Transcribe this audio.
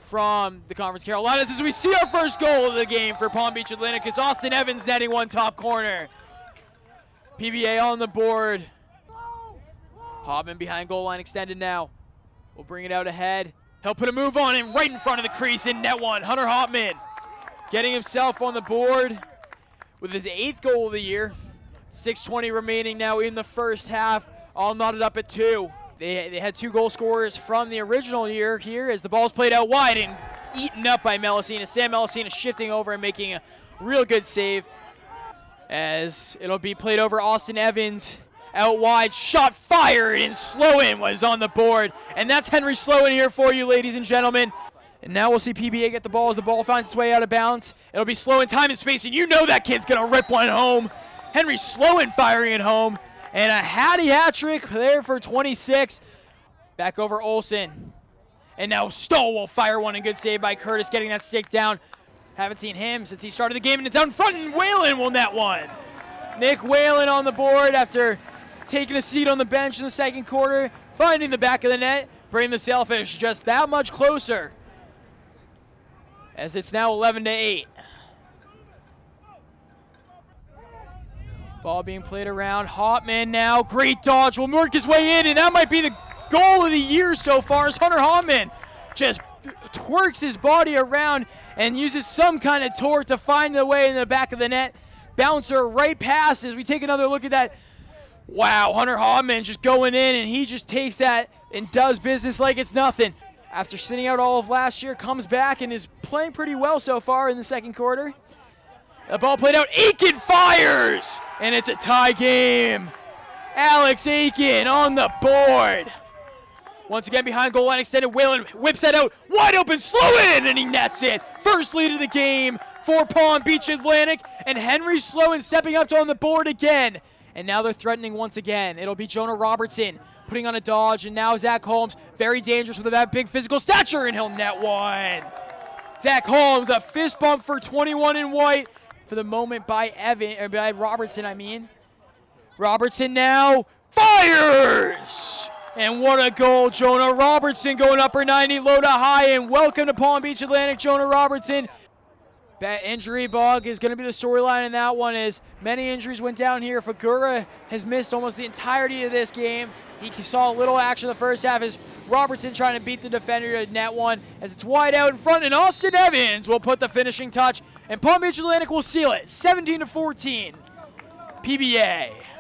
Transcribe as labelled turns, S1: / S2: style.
S1: from the Conference Carolinas as we see our first goal of the game for Palm Beach Atlantic. It's Austin Evans netting one top corner. PBA on the board. Hoffman behind goal line extended now. We'll bring it out ahead. He'll put a move on him right in front of the crease and net one. Hunter Hoffman getting himself on the board with his 8th goal of the year. 6:20 remaining now in the first half, all knotted up at 2. They had 2 goal scorers from the original year here as the ball's played out wide and eaten up by Melusina. Sam Melusina shifting over and making a real good save as it'll be played over Austin Evans. Out wide, shot fired, and Sloan was on the board. And that's Henry Sloan here for you, ladies and gentlemen. And now we'll see PBA get the ball as the ball finds its way out of bounds. It'll be Sloan time and space, and you know that kid's going to rip one home. Henry Sloan firing it home. And a Hattie hat trick there for 26. Back over Olsen. And now Stoll will fire one, and good save by Curtis, getting that stick down. Haven't seen him since he started the game, and it's out in front, and Whalen will net one. Nick Whalen on the board after taking a seat on the bench in the second quarter, finding the back of the net, bringing the Sailfish just that much closer as it's now 11-8. Ball being played around. Hoffman now, great dodge, will work his way in, and that might be the goal of the year so far as Hunter Hoffman just twerks his body around and uses some kind of torque to find the way in the back of the net. Bouncer right past as we take another look at that. Wow, Hunter Hoffman just going in, and he just takes that and does business like it's nothing. After sitting out all of last year, comes back and is playing pretty well so far in the second quarter. The ball played out, Aiken fires, and it's a tie game. Alex Aiken on the board. Once again behind goal line extended, Whalen whips that out, wide open, Sloan, and he nets it. First lead of the game for Palm Beach Atlantic, and Henry Sloan stepping up on the board again. And now they're threatening once again. It'll be Jonah Robertson putting on a dodge, and now Zach Holmes, very dangerous with that big physical stature, and he'll net one. Zach Holmes, a fist bump for 21 in white for the moment by Robertson, I mean. Robertson now fires! And what a goal, Jonah Robertson going upper 90, low to high, and welcome to Palm Beach Atlantic, Jonah Robertson. That injury bug is going to be the storyline in that one, as many injuries went down here. Fagura has missed almost the entirety of this game. He saw a little action in the first half as Robertson trying to beat the defender to net one as it's wide out in front, and Austin Evans will put the finishing touch, and Palm Beach Atlantic will seal it, 17-14. PBA.